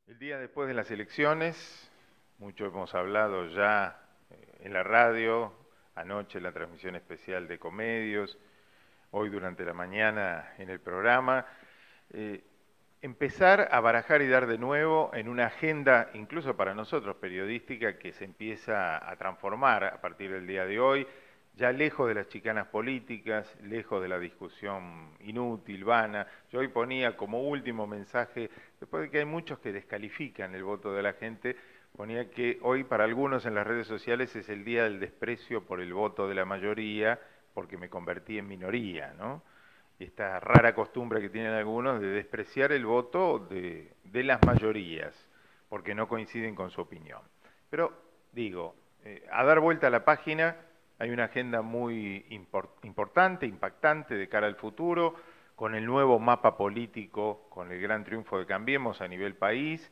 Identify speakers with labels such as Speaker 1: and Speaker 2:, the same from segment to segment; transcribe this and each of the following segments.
Speaker 1: El día después de las elecciones, mucho hemos hablado ya en la radio, anoche en la transmisión especial de Comedios, hoy durante la mañana en el programa, eh, empezar a barajar y dar de nuevo en una agenda, incluso para nosotros periodística, que se empieza a transformar a partir del día de hoy, ya lejos de las chicanas políticas, lejos de la discusión inútil, vana. Yo hoy ponía como último mensaje, después de que hay muchos que descalifican el voto de la gente, ponía que hoy para algunos en las redes sociales es el día del desprecio por el voto de la mayoría, porque me convertí en minoría, ¿no? Esta rara costumbre que tienen algunos de despreciar el voto de las mayorías, porque no coinciden con su opinión. Pero digo, a dar vuelta a la página, hay una agenda muy importante, impactante de cara al futuro, con el nuevo mapa político, con el gran triunfo de Cambiemos a nivel país,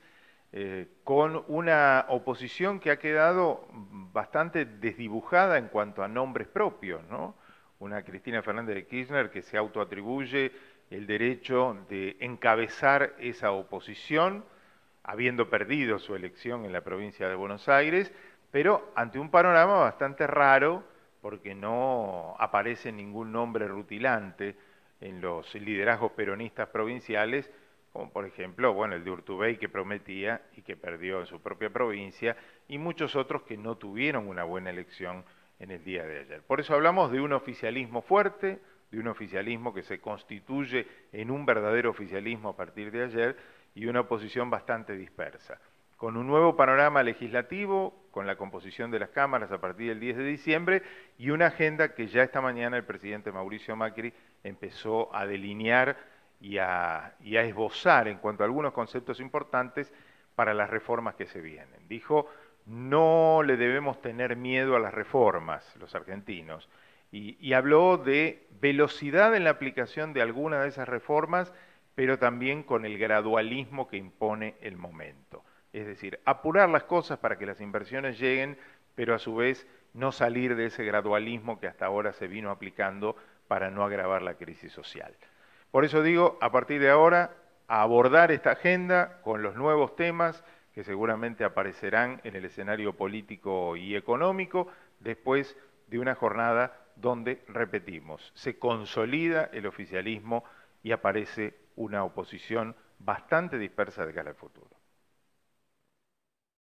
Speaker 1: con una oposición que ha quedado bastante desdibujada en cuanto a nombres propios, ¿no? Una Cristina Fernández de Kirchner que se autoatribuye el derecho de encabezar esa oposición, habiendo perdido su elección en la provincia de Buenos Aires, pero ante un panorama bastante raro, porque no aparece ningún nombre rutilante en los liderazgos peronistas provinciales, como por ejemplo, bueno, el de Urtubey que prometía y que perdió en su propia provincia, y muchos otros que no tuvieron una buena elección en el día de ayer. Por eso hablamos de un oficialismo fuerte, de un oficialismo que se constituye en un verdadero oficialismo a partir de ayer y una oposición bastante dispersa. Con un nuevo panorama legislativo, con la composición de las cámaras a partir del 10 de diciembre y una agenda que ya esta mañana el presidente Mauricio Macri empezó a delinear y a esbozar en cuanto a algunos conceptos importantes para las reformas que se vienen. Dijo, no le debemos tener miedo a las reformas, los argentinos, y habló de velocidad en la aplicación de algunas de esas reformas, pero también con el gradualismo que impone el momento. Es decir, apurar las cosas para que las inversiones lleguen, pero a su vez no salir de ese gradualismo que hasta ahora se vino aplicando para no agravar la crisis social. Por eso digo, a partir de ahora, a abordar esta agenda con los nuevos temas que seguramente aparecerán en el escenario político y económico después de una jornada donde, repetimos, se consolida el oficialismo y aparece una oposición bastante dispersa de cara al futuro.